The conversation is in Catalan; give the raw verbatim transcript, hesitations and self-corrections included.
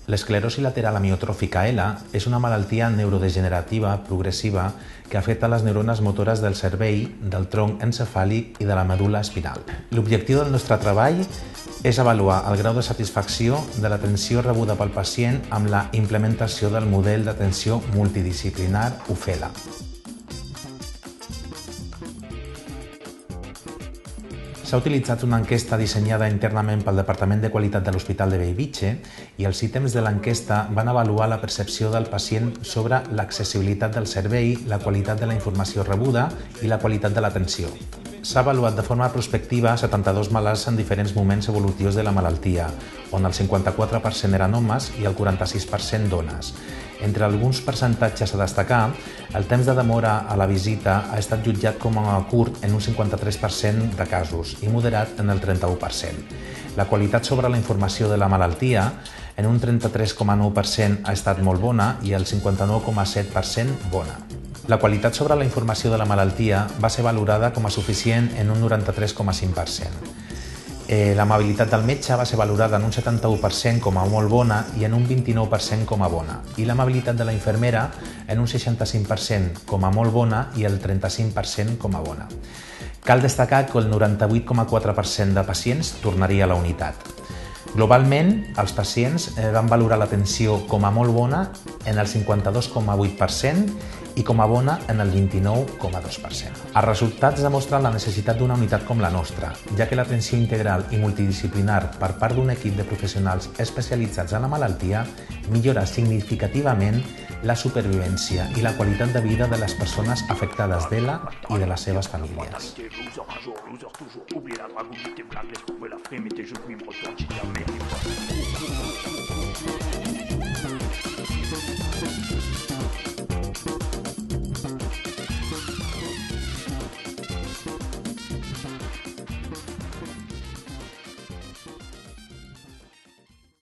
L'esclerosi lateral amiotròfica L és una malaltia neurodegenerativa progressiva que afecta les neurones motores del cervell, del tronc encefàlic i de la medul·la espinal. L'objectiu del nostre treball és avaluar el grau de satisfacció de l'atenció rebuda pel pacient amb la implementació del model d'atenció multidisciplinar U F E L A. S'ha utilitzat una enquesta dissenyada internament pel Departament de Qualitat de l'Hospital de Bellvitge i els ítems de l'enquesta van avaluar la percepció del pacient sobre l'accessibilitat del servei, la qualitat de la informació rebuda i la qualitat de l'atenció. S'ha avaluat de forma prospectiva setanta-dos malalts en diferents moments evolutius de la malaltia, on el cinquanta-quatre per cent eren homes i el quaranta-sis per cent dones. Entre alguns percentatges a destacar, el temps de demora a la visita ha estat jutjat com a curt en un cinquanta-tres per cent de casos i moderat en el trenta-u per cent. La qualitat sobre la informació de la malaltia en un trenta-tres coma nou per cent ha estat molt bona i el cinquanta-nou coma set per cent bona. La qualitat sobre la informació de la malaltia va ser valorada com a suficient en un noranta-tres coma cinc per cent. Eh, L'amabilitat del metge va ser valorada en un setanta-u per cent com a molt bona i en un vint-i-nou per cent com a bona, i l'amabilitat de la infermera en un seixanta-cinc per cent com a molt bona i el trenta-cinc per cent com a bona. Cal destacar que el noranta-vuit coma quatre per cent de pacients tornaria a la unitat. Globalment, els pacients van valorar l'atenció com a molt bona en el cinquanta-dos coma vuit per cent i com a bona en el vint-i-nou coma dos per cent. Els resultats demostren la necessitat d'una unitat com la nostra, ja que l'atenció integral i multidisciplinar per part d'un equip de professionals especialitzats en la malaltia millora significativament la supervivència i la qualitat de vida de les persones afectades d'E L A i de les seves famílies.